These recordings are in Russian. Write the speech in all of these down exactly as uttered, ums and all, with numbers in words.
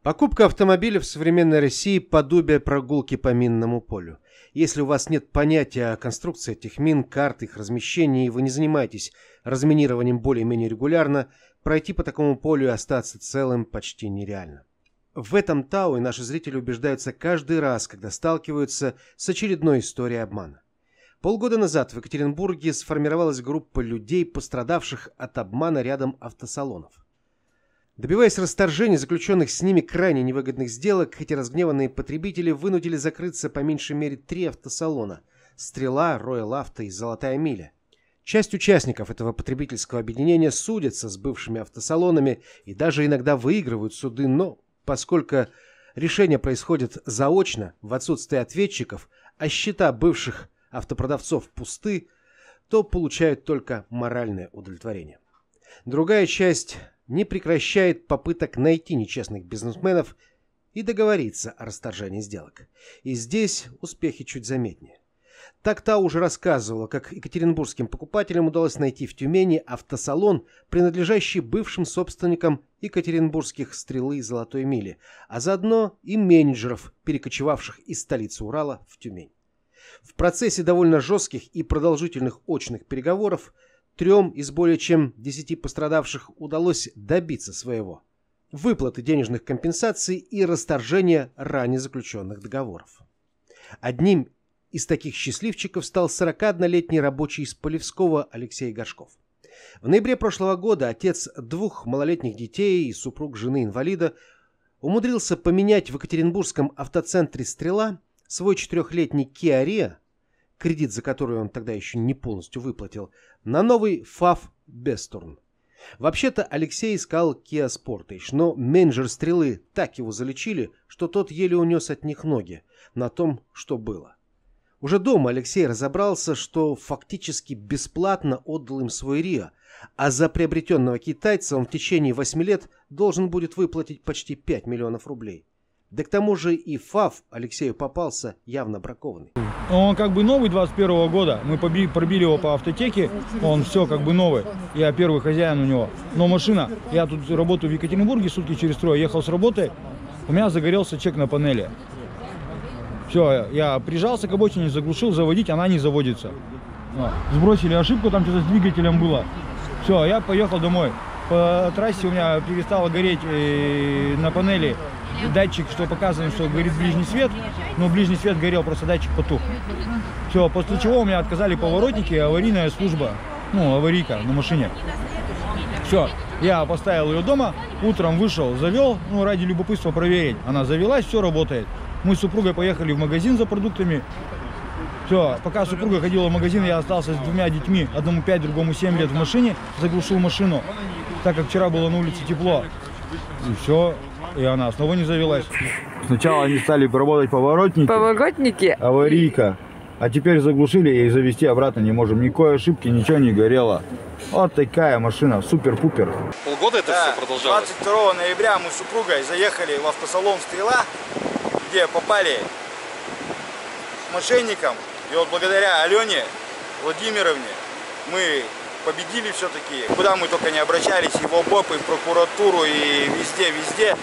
Покупка автомобиля в современной России – подобие прогулки по минному полю. Если у вас нет понятия о конструкции этих мин, карт, их размещении, и вы не занимаетесь разминированием более-менее регулярно, пройти по такому полю и остаться целым почти нереально. В этом ТАУ и наши зрители убеждаются каждый раз, когда сталкиваются с очередной историей обмана. Полгода назад в Екатеринбурге сформировалась группа людей, пострадавших от обмана рядом автосалонов. Добиваясь расторжения заключенных с ними крайне невыгодных сделок, эти разгневанные потребители вынудили закрыться по меньшей мере три автосалона – «Стрела», «Роял Авто» и «Золотая миля». Часть участников этого потребительского объединения судятся с бывшими автосалонами и даже иногда выигрывают суды, но поскольку решение происходит заочно, в отсутствие ответчиков, а счета бывших автопродавцов пусты, то получают только моральное удовлетворение. Другая часть не прекращает попыток найти нечестных бизнесменов и договориться о расторжении сделок. И здесь успехи чуть заметнее. Так ТАУ уже рассказывала, как екатеринбургским покупателям удалось найти в Тюмени автосалон, принадлежащий бывшим собственникам екатеринбургских «Стрелы» и «Золотой мили», а заодно и менеджеров, перекочевавших из столицы Урала в Тюмень. В процессе довольно жестких и продолжительных очных переговоров трем из более чем десяти пострадавших удалось добиться своего – выплаты денежных компенсаций и расторжения ранее заключенных договоров. Одним из таких счастливчиков стал сорокаоднолетний рабочий из Полевского Алексей Горшков. В ноябре прошлого года отец двух малолетних детей и супруг жены-инвалида умудрился поменять в екатеринбургском автоцентре «Стрела» свой четырехлетний Kia Rio, кредит за который он тогда еще не полностью выплатил, на новый ФАВ Бесторн. Вообще-то Алексей искал Kia Sportage, но менеджер «Стрелы» так его залечили, что тот еле унес от них ноги на том, что было. Уже дома Алексей разобрался, что фактически бесплатно отдал им свой Рио, а за приобретенного китайца он в течение восьми лет должен будет выплатить почти пять миллионов рублей. Да к тому же и ФАВ Алексею попался явно бракованный. Он как бы новый двадцать первого года. Мы побили, пробили его по автотеке. Он все как бы новый. Я первый хозяин у него. Но машина. Я тут работаю в Екатеринбурге сутки через трое. Ехал с работы. У меня загорелся чек на панели. Все, я прижался к обочине, заглушил, заводить, она не заводится. Сбросили ошибку, там что-то с двигателем было. Все, я поехал домой. По трассе у меня перестало гореть на панели датчик, что показывает, что горит ближний свет, но ближний свет горел, просто датчик потух. Все, после чего у меня отказали поворотники, аварийная служба, ну, аварийка на машине. Все, я поставил ее дома, утром вышел, завел, ну, ради любопытства проверить. Она завелась, все работает. Мы с супругой поехали в магазин за продуктами. Все, пока супруга ходила в магазин, я остался с двумя детьми, одному пять, другому семь лет в машине, заглушил машину, так как вчера было на улице тепло. И все, и она снова не завелась. Сначала они стали работать поворотники. Поворотники? Аварийка. А теперь заглушили и завести обратно не можем. Никакой ошибки, ничего не горело. Вот такая машина, супер-пупер. Полгода это да, все продолжалось? двадцать второго ноября мы с супругой заехали в автосалон «Стрела», где попали к мошенникам. И вот благодаря Алене Владимировне мы победили все-таки. Куда мы только не обращались, и в ОБОП, и в прокуратуру, и везде-везде.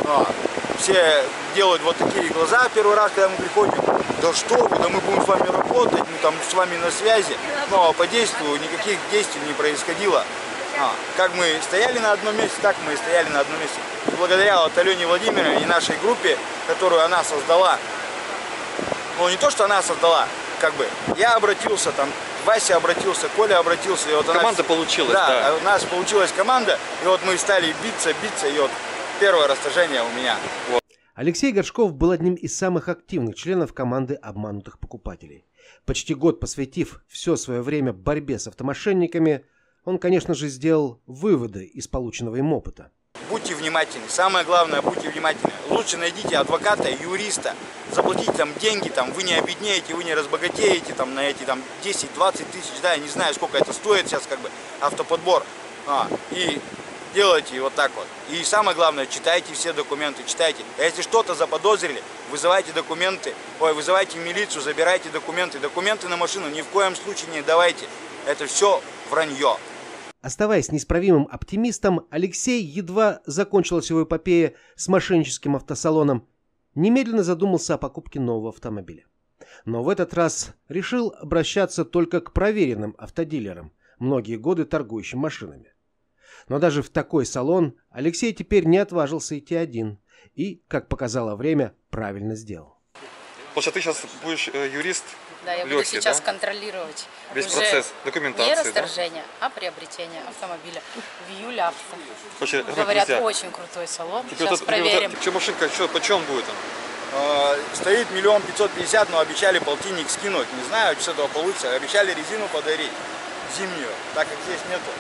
Все делают вот такие глаза первый раз, когда мы приходим. Да что вы, да мы будем с вами работать, мы там с вами на связи. Но по действию никаких действий не происходило. А, как мы стояли на одном месте, так мы и стояли на одном месте. И благодаря вот Алене Владимировне и нашей группе, которую она создала, ну не то, что она создала, как бы, я обратился, там, Вася обратился, Коля обратился. И вот команда она, получилась, да. Да, у нас получилась команда, и вот мы стали биться, биться, и вот первое расторжение у меня. Вот. Алексей Горшков был одним из самых активных членов команды обманутых покупателей. Почти год посвятив все свое время борьбе с автомошенниками, он, конечно же, сделал выводы из полученного им опыта. Будьте внимательны. Самое главное, будьте внимательны. Лучше найдите адвоката, юриста. Заплатите там деньги, там, вы не обеднеете, вы не разбогатеете там, на эти там, десять-двадцать тысяч. Да, я не знаю, сколько это стоит сейчас, как бы, автоподбор. А, и делайте вот так вот. И самое главное, читайте все документы, читайте. А если что-то заподозрили, вызывайте документы. Ой, вызывайте милицию, забирайте документы. Документы на машину ни в коем случае не давайте. Это все вранье. Оставаясь неисправимым оптимистом, Алексей, едва закончилась его эпопея с мошенническим автосалоном, немедленно задумался о покупке нового автомобиля. Но в этот раз решил обращаться только к проверенным автодилерам, многие годы торгующим машинами. Но даже в такой салон Алексей теперь не отважился идти один и, как показало время, правильно сделал. Получается, ты сейчас будешь э, юрист? Да, я Лёхи, буду сейчас да? контролировать Весь уже процесс документации, не расторжение, да? а приобретение автомобиля в июле авто. Вообще, Говорят, нельзя. очень крутой салон. Теперь Сейчас вот, проверим. Вот, что машинка, что, почем будет он? Э, Стоит миллион пятьсот пятьдесят, но обещали полтинник скинуть. Не знаю, что с этого получится. Обещали резину подарить зимнюю, так как здесь нету.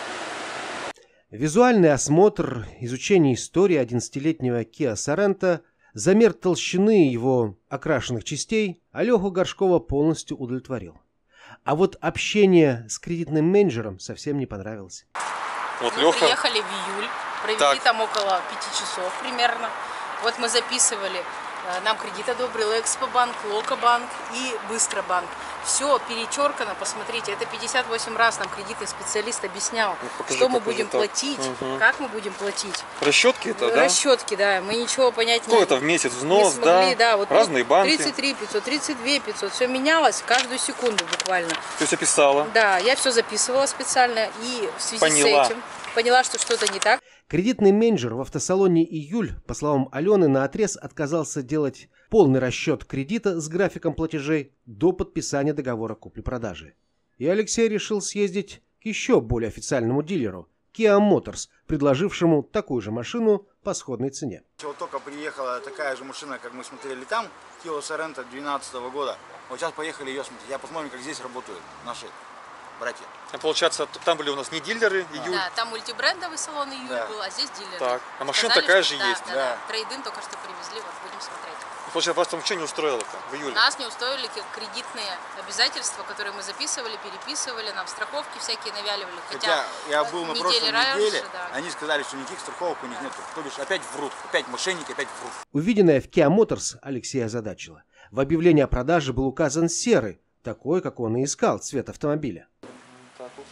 Визуальный осмотр, изучение истории одиннадцатилетнего Kia Sorento, замер толщины его окрашенных частей Алеху Горшкова полностью удовлетворил. А вот общение с кредитным менеджером совсем не понравилось. Вот Мы Леха. приехали в июль, провели Так. там около пяти часов примерно. Вот мы записывали, э, нам кредит одобрил Экспобанк, Локобанк и Быстробанк. Все перечеркано, посмотрите, это пятьдесят восемь раз нам кредитный специалист объяснял, Ну, покажи, что мы покажи, будем так. платить, Угу. как мы будем платить. Расчетки это, да? Расчетки, да, мы ничего понять Сколько не это в месяц не взнос, смогли, да? да, вот Разные банки. тридцать три пятьсот, тридцать два пятьсот, все менялось каждую секунду буквально. Ты все писала. Да, я все записывала специально и в связи Поняла. с этим поняла, что что-то не так. Кредитный менеджер в автосалоне «Июль», по словам Алены, наотрез отказался делать полный расчет кредита с графиком платежей до подписания договора купли-продажи. И Алексей решил съездить к еще более официальному дилеру – Kia Motors, предложившему такую же машину по сходной цене. Вот только приехала такая же машина, как мы смотрели там, Kia Sorento две тысячи двенадцатого года. Вот сейчас поехали ее смотреть. Я посмотрим, как здесь работают наши братья. А получается, там были у нас не дилеры, июль. Да, там мультибрендовый салон «Июль» Да. был, а здесь дилер. Так, а машина Сказали, такая что- же да, есть? Да, Да. да. Трейдин только что привезли, вот будем смотреть. Получается, вас там что не устроило-то в июле? Нас не устроили ки- кредитные обязательства, которые мы записывали, переписывали, нам страховки всякие навяливали. Хотя я был на недели прошлой раньше, неделе, да. они сказали, что никаких страховок у них нету. То бишь опять врут, опять мошенники, опять врут. Увиденное в Kia Motors Алексея озадачило. В объявлении о продаже был указан серый, такой, как он и искал, цвет автомобиля. Так вот.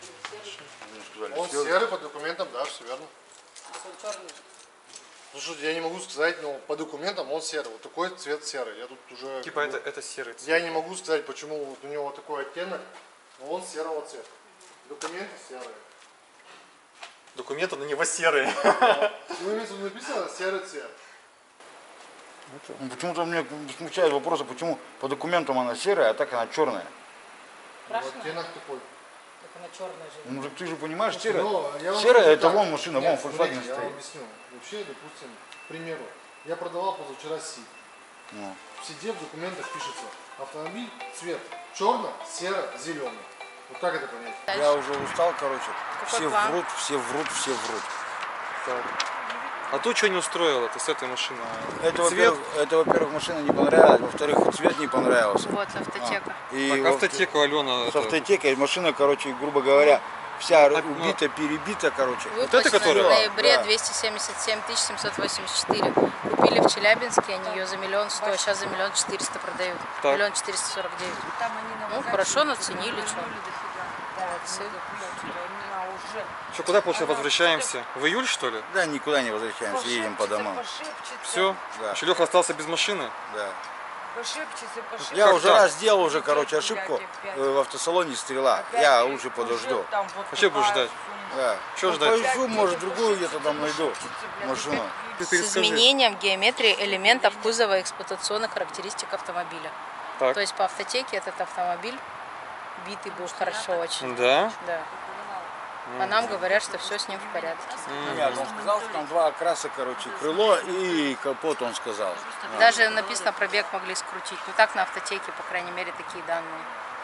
Он серый по документам, да, все верно. Ну что, я не могу сказать, но по документам он серый. Вот такой цвет серый. Я тут уже... Типа это, это серый цвет. Я не могу сказать, почему вот у него такой оттенок, но он серого цвета. Документы серые. Документы на него серые. Ну, имеется в виду написано серый цвет. Ну, почему-то мне смущает вопрос, почему по документам она серая, а так она черная. Ну, оттенок такой. Так она черная же. Ну так ты же понимаешь, серая. Но я вам Серая скажу это так. вон машина, Нет, вон Volkswagen смотрите, я вам стоит. объясню. Вообще, допустим, к примеру, я продавал позавчера СИД. Ну. В СИДе в документах пишется автомобиль цвет черно-серо-зеленый. Вот как это понять? Я уже устал, короче. Какой Все план? врут, все врут, все врут. Так. А то что не устроило-то с этой машиной? Это, Цвет? во-первых, это, во-первых, машина не понравилась, во-вторых, цвет не понравился. Вот автотека. И Так, во- автотека, Алена. с это- автотекой машина, короче, грубо говоря, вся А, ну- убита, перебита, короче. Выплачено которая? в ноябре Да. двести семьдесят семь тысяч семьсот восемьдесят четыре. Купили в Челябинске, они ее за миллион сто, сейчас за миллион четыреста продают. Так. Миллион четыреста сорок девять. Ну, хорошо наценили, что. Молодцы. Что, куда, получается, возвращаемся? В июль, что ли? Да, никуда не возвращаемся, едем по домам. Все? Да. Еще Леха остался без машины? Да. Пошепчется, Я Как уже так? раз сделал уже, короче, ошибку э, в автосалоне «Стрела». Я лучше подожду. Вообще будешь ждать? Да. Чего Ну, ждать? Поищу, может, другую где-то там найду машину. Ты С перескажи. изменением геометрии элементов кузова и эксплуатационных характеристик автомобиля. Так. То есть по автотеке этот автомобиль битый был хорошо очень. Да? Да. А нам говорят, что все с ним в порядке. Нет, он сказал, что там два окраса, короче, крыло и капот, он сказал. Даже написано, пробег могли скрутить. Ну так на автотеке, по крайней мере, такие данные.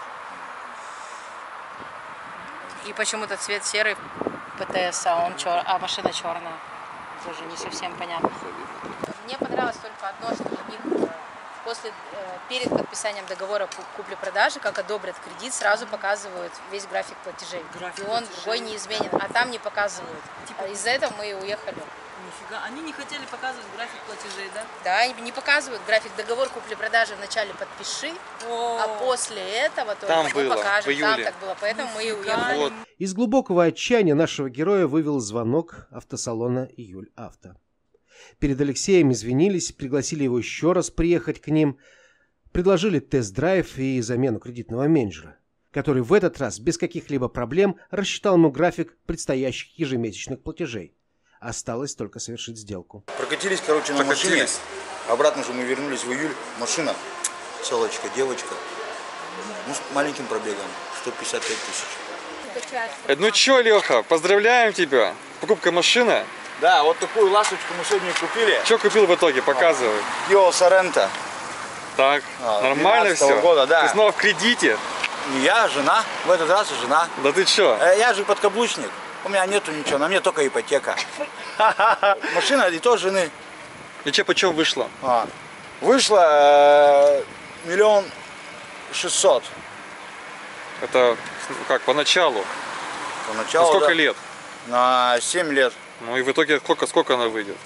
И почему-то цвет серый ПТС, а, он чер... а машина черная. Тоже не совсем понятно. Мне понравилось только одно, что у них э, после, э, перед подписанием договора ку- купли-продажи, как одобрят кредит, сразу показывают весь график платежей. График и он платежей. другой не изменен, а там не показывают. Типа- А из-за этого мы и уехали. Нифига, они не хотели показывать график платежей, да? Да, не показывают график, договор купли-продажи вначале подпиши, а после этого только Там мы было, покажем. в июле. Там так было, поэтому мы и уехали. Вот. Из глубокого отчаяния нашего героя вывел звонок автосалона «Июль Авто». Перед Алексеем извинились, пригласили его еще раз приехать к ним, предложили тест-драйв и замену кредитного менеджера, который в этот раз без каких-либо проблем рассчитал ему график предстоящих ежемесячных платежей. Осталось только совершить сделку. Прокатились, короче, на машине. Обратно же мы вернулись в июль. Машина, селочка, девочка. Ну, с маленьким пробегом. сто пятьдесят пять тысяч. Ну чё, Леха, поздравляем тебя. Покупка машины. Да, вот такую ласточку мы сегодня купили. Что купил в итоге? Показывай. Йо, Соренто. Так, А, нормально все? Года, да. Ты снова в кредите? Я, жена. В этот раз и жена. Да ты чё? Э, Я же подкаблучник. У меня нету ничего, на мне только ипотека. Машина и то жены. И че, почем вышло? А, вышло э, миллион шестьсот. Это как, поначалу? Поначалу, На сколько да. лет? На семь лет. Ну и в итоге сколько, сколько она выйдет?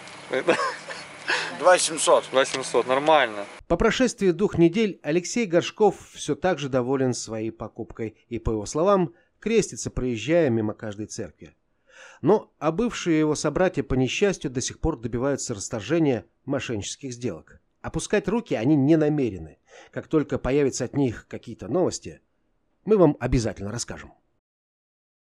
два семьсот. два семьсот, нормально. По прошествии двух недель Алексей Горшков все так же доволен своей покупкой и, по его словам, крестится, проезжая мимо каждой церкви. Но а бывшие его собратья по несчастью до сих пор добиваются расторжения мошеннических сделок. Опускать руки они не намерены. Как только появятся от них какие-то новости, мы вам обязательно расскажем.